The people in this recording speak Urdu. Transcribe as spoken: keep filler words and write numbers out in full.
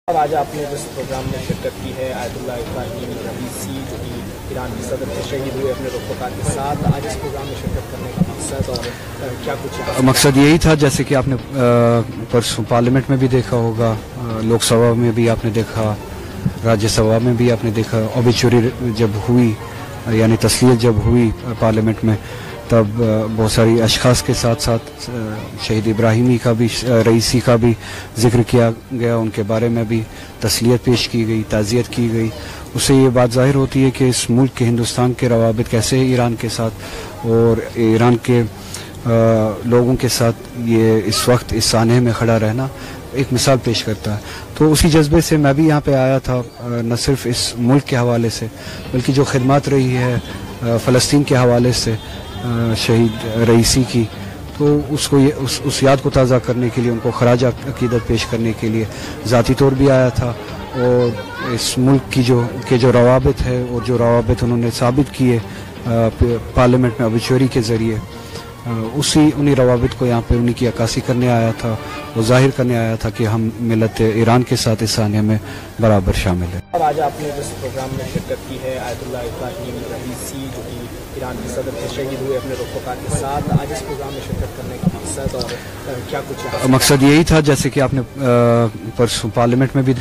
آج آپ نے جس پروگرام میں شرکت کی ہے آیت اللہ ابراہیم رئیسی جو کہ ایران کے صدر کے شہید ہوئے اپنے رفقا کے ساتھ، آج اس پروگرام میں شرکت کرنے کا مقصد اور کیا کچھ مقصد یہی تھا، جیسے کہ آپ نے پرسوں پارلیمنٹ میں بھی دیکھا ہوگا، لوک سبھا میں بھی آپ نے دیکھا، راجیہ سبھا میں بھی آپ نے دیکھا، اوبیچوری جب ہوئی یعنی تسلیت جب ہوئی پارلیمنٹ میں، تب بہت ساری اشخاص کے ساتھ ساتھ شہید ابراہیمی کا بھی رئیسی کا بھی ذکر کیا گیا، ان کے بارے میں بھی تسلیت پیش کی گئی، تعزیت کی گئی۔ اس سے یہ بات ظاہر ہوتی ہے کہ اس ملک کے ہندوستان کے روابط کیسے ایران کے ساتھ اور ایران کے لوگوں کے ساتھ یہ اس وقت اس سانحے میں کھڑا رہنا ایک مثال پیش کرتا ہے۔ تو اسی جذبے سے میں بھی یہاں پہ آیا تھا، نہ صرف اس ملک کے حوالے سے بلکہ جو خدمات رہی ہے فلسطین کے حوالے سے شہید رئیسی کی، تو اس کو یہ اس, اس یاد کو تازہ کرنے کے لیے، ان کو خراج عقیدت پیش کرنے کے لیے ذاتی طور بھی آیا تھا، اور اس ملک کی جو کے جو روابط ہے اور جو روابط انہوں نے ثابت کیے پارلیمنٹ میں اوبیچوری کے ذریعے، اسی انہی روابط کو یہاں پہ انہی کی عکاسی کرنے آیا تھا، وہ ظاہر کرنے آیا تھا کہ ہم ملت ایران کے ساتھ اس سانحے میں برابر شامل ہیں۔ آج آپ نے جس پروگرام میں شرکت کی ہے آیت اللہ ابراہیم رئیسی جو کہ ایران کے صدر کے شہید ہوئے اپنے رفقا کے ساتھ، آج اس پروگرام میں شرکت کرنے کا مقصد اور کیا کچھ مقصد یہی تھا، جیسے کہ آپ نے پرسوں پارلیمنٹ میں بھی